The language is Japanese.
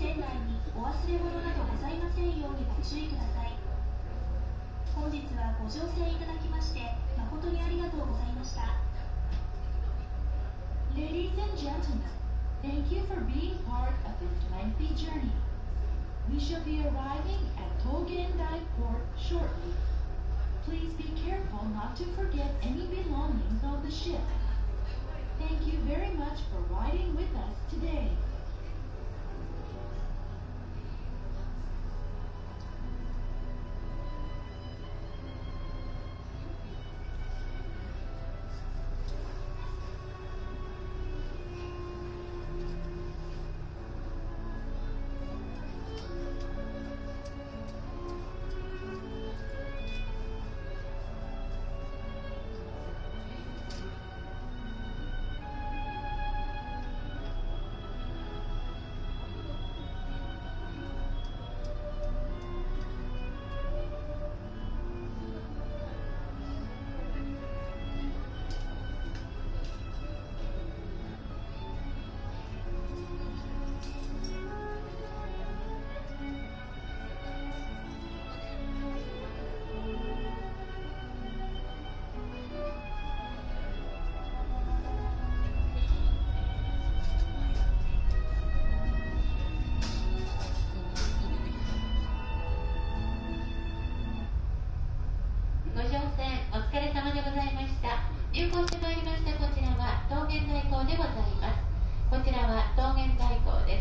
船内にお忘れ物などございませんようにご注意ください。本日はご乗船いただきまして誠にありがとうございました。Ladies and gentlemen, thank you for being part of this lengthy journey. We shall be arriving at Togendai Port shortly. Please be careful not to forget any belongings on the ship. Thank you very much for riding with us today. ご乗船お疲れ様でございました。入港してまいりましたこちらは桃源台港でございます。こちらは桃源台港です。